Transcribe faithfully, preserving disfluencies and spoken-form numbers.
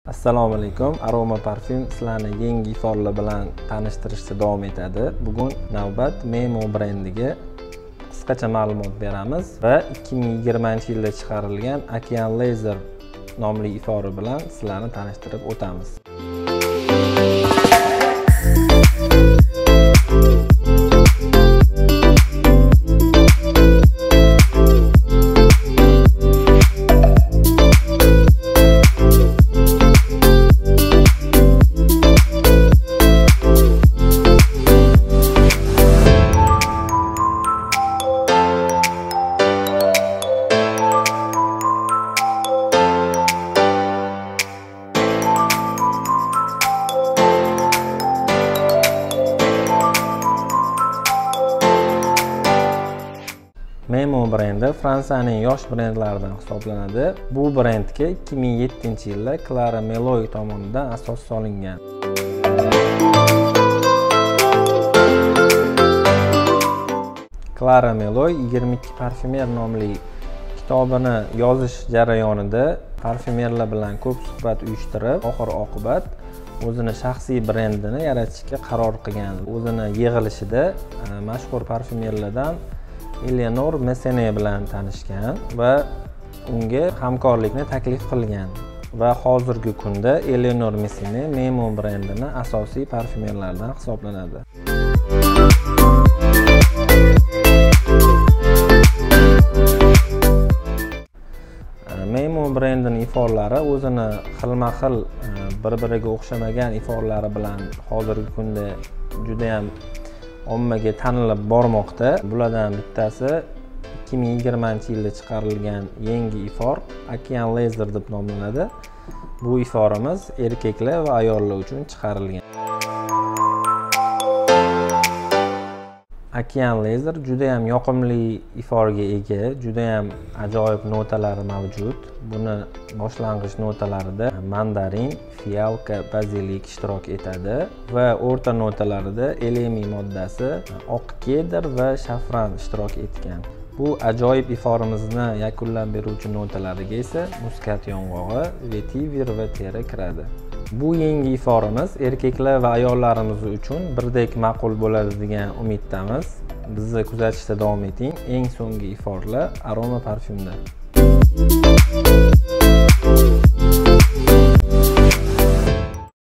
Assalomu alaykum. Aroma Parfum sizlarni yangi iforlar bilan tanishtirishda davom etadi. Bugun navbat Memo brendiga qisqacha ma'lumot beramiz va ikki ming yigirmanchi yilda chiqarilgan Okean Laser nomli ifori bilan sizlarni tanishtirib o'tamiz. Memo brendi Fransiyaning yosh brendlaridan hisoblanadi. Bu brendga ikki ming yettinchi yilda Clara Meloy tomonidan asos solingan. Clara Meloy yigirma ikki parfumer nomli kitobini yozish jarayonida parfumerlar bilan ko'p suhbat uyushtirib, oxir oqibat o'zini shaxsiy brendini yaratishga qaror qilgan. O'zini yig'ilishida mashhur parfumerlardan Eleanor Messene bilan tanishgan va unga hamkorlikni taklif qilgan va hozirgi kunda Eleanor Messene Memo brendini asosiy parfumerlardan hisoblanadi. Memo brendining iforlari o'zini xilma-xil bir-biriga o'xshamagan iforlari bilan hozirgi kunda juda ham ommaga tanilib bormoqda. Bulardan bittasi ikki ming yigirmanchi yilda chiqarilgan yangi ifor Okean Laser deb nomlanadi. Bu iforimiz erkaklar va ayollar uchun chiqarilgan. Okean Laser juda ham yoqimli iforga ega, juda ham ajoyib notalari mavjud. Buni boshlang'ich notalarida mandarin, fiyalka, bazilik ishtirok etadi va o'rta notalarida elemi moddasi, oq kedr va shafran ishtirok etgan. Bu ajoyib iforimizni yakunlab beruvchi notalariga esa muskat yong'og'i, vetiver va teri kiradi. Bu yangi iforimiz erkaklar va ayollarimiz uchun birdek ma'qul bo'ladi degan umiddamiz. Bizni kuzatishda davom eting. Eng so'nggi iforlar Aroma Parfumdan.